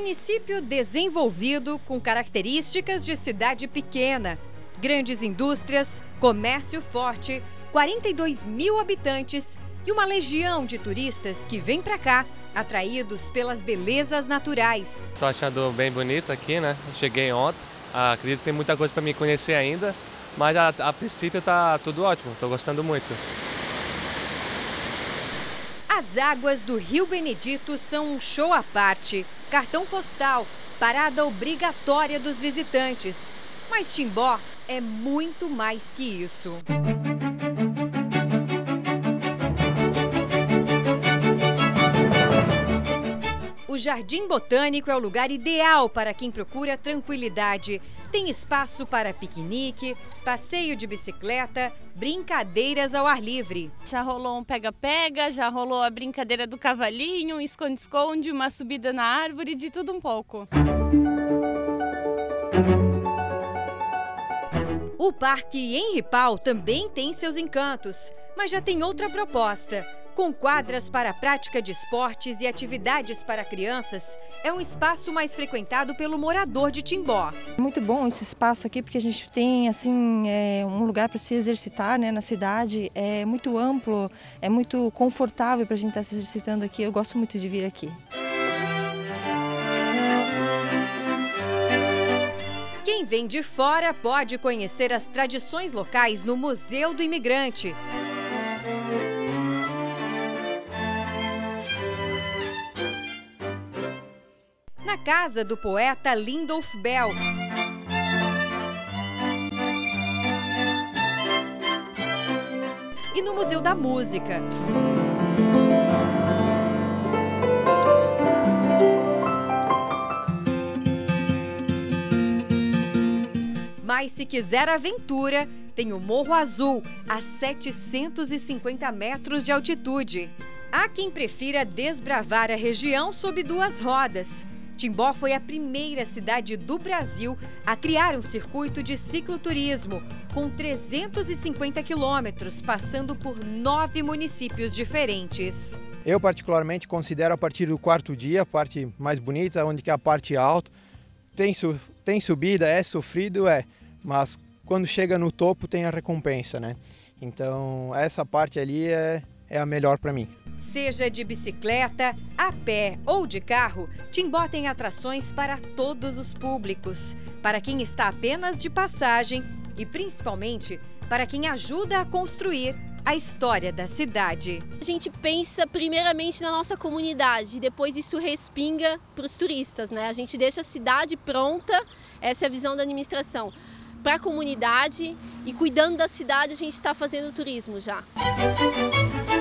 município desenvolvido com características de cidade pequena, grandes indústrias, comércio forte, 42 mil habitantes e uma legião de turistas que vêm para cá atraídos pelas belezas naturais. Estou achando bem bonito aqui, né? Cheguei ontem, acredito que tem muita coisa para me conhecer ainda, mas a princípio está tudo ótimo, estou gostando muito. As águas do Rio Benedito são um show à parte, cartão postal, parada obrigatória dos visitantes. Mas Timbó é muito mais que isso. O Jardim Botânico é o lugar ideal para quem procura tranquilidade. Tem espaço para piquenique, passeio de bicicleta, brincadeiras ao ar livre. Já rolou um pega-pega, já rolou a brincadeira do cavalinho, um esconde-esconde, uma subida na árvore, de tudo um pouco. O Parque Henri Pau também tem seus encantos, mas já tem outra proposta. Com quadras para a prática de esportes e atividades para crianças, é um espaço mais frequentado pelo morador de Timbó. É muito bom esse espaço aqui, porque a gente tem assim, um lugar para se exercitar, né, na cidade. É muito amplo, é muito confortável para a gente estar se exercitando aqui. Eu gosto muito de vir aqui. Quem vem de fora pode conhecer as tradições locais no Museu do Imigrante. Na casa do poeta Lindolf Bell. E no Museu da Música. Mas se quiser aventura, tem o Morro Azul, a 750 metros de altitude. Há quem prefira desbravar a região sob duas rodas. Timbó foi a primeira cidade do Brasil a criar um circuito de cicloturismo, com 350 quilômetros, passando por 9 municípios diferentes. Eu particularmente considero a partir do quarto dia a parte mais bonita, onde que é a parte alta. Tem subida, é sofrido, mas quando chega no topo tem a recompensa, né? Então essa parte ali é a melhor para mim. Seja de bicicleta, a pé ou de carro, Timbó tem atrações para todos os públicos, para quem está apenas de passagem e principalmente para quem ajuda a construir a história da cidade. A gente pensa primeiramente na nossa comunidade, depois isso respinga para os turistas, né? A gente deixa a cidade pronta, essa é a visão da administração, para a comunidade, e cuidando da cidade a gente está fazendo turismo já.